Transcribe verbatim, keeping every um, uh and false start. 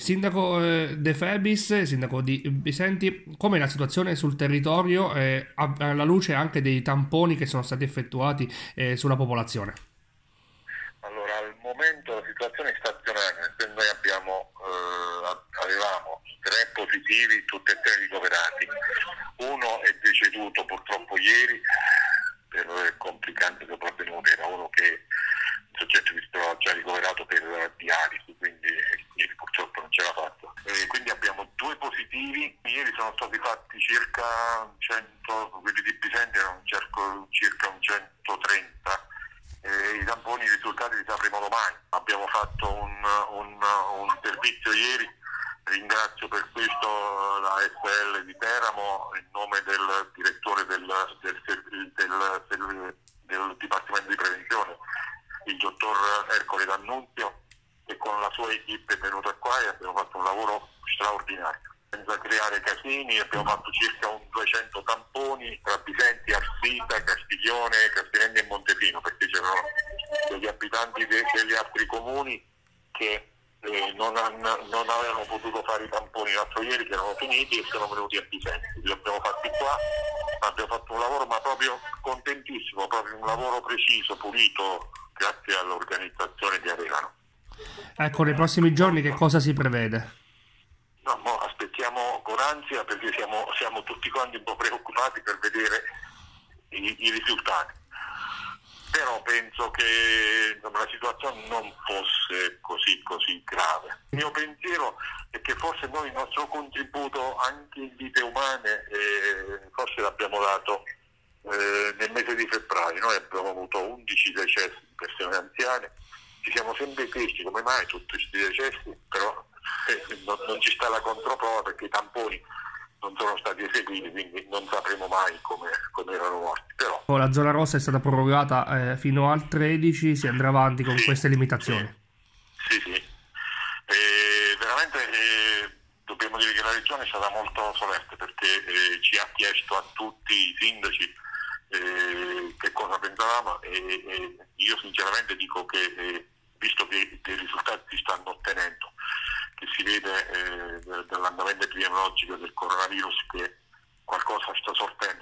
Sindaco eh, De Febis, sindaco di Bisenti, com'è la situazione sul territorio eh, a- alla luce anche dei tamponi che sono stati effettuati eh, sulla popolazione? Allora, al momento la situazione è stazionaria, se noi abbiamo, eh, avevamo tre positivi, tutti e tre ricoverati. Uno è deceduto purtroppo ieri per complicanze sopravvenute, era uno che il soggetto che si trovava già ricoverato per dialisi, quindi ieri purtroppo non ce l'ha fatta. E quindi abbiamo due positivi, ieri sono stati fatti circa cento, quelli di Bisenti erano circa, circa un centotrenta. Eh, I tamponi, i risultati li sapremo domani. Abbiamo fatto un, un, un servizio ieri, ringrazio per questo la S L di Teramo in nome del direttore del, del, del, del, del, del Dipartimento di Prevenzione, il dottor Ercole D'Annunzio, che con la sua equipe è venuta qua e abbiamo fatto un lavoro straordinario. Senza creare casini abbiamo fatto circa un duecento tamponi tra Bisenti, Arsita, Castiglione, Castiglione e Montepino, perché c'erano degli abitanti de- degli altri comuni che eh, non, hanno, non avevano potuto fare i tamponi l'altro ieri, che erano finiti e sono venuti a Bisenti. Li abbiamo fatti qua, abbiamo fatto un lavoro ma proprio contentissimo, proprio un lavoro preciso, pulito, grazie all'organizzazione che avevano. Ecco, nei prossimi giorni che cosa si prevede? No, mo aspettiamo con ansia perché siamo, siamo tutti quanti un po' preoccupati per vedere i, i risultati. Però penso che insomma, la situazione non fosse così, così grave. Il mio pensiero è che forse noi il nostro contributo anche in vite umane eh, forse l'abbiamo dato eh, nel mese di febbraio. Noi abbiamo avuto undici decessi di persone anziane, ci siamo sempre chiesti come mai tutti questi decessi, però eh, non, non ci sta la controprova perché i tamponi non sono stati eseguiti, quindi non sapremo mai come, come erano morti. Però Oh, la zona rossa è stata prorogata eh, fino al tredici, si andrà avanti con sì, queste sì, limitazioni. sì, sì. E veramente eh, dobbiamo dire che la regione è stata molto solerte perché eh, ci ha chiesto a tutti i sindaci eh, che cosa pensavamo e, e io sinceramente dico che eh, visto che dei risultati si stanno ottenendo, che si vede eh, dall'andamento epidemiologico del coronavirus che qualcosa sta sortendo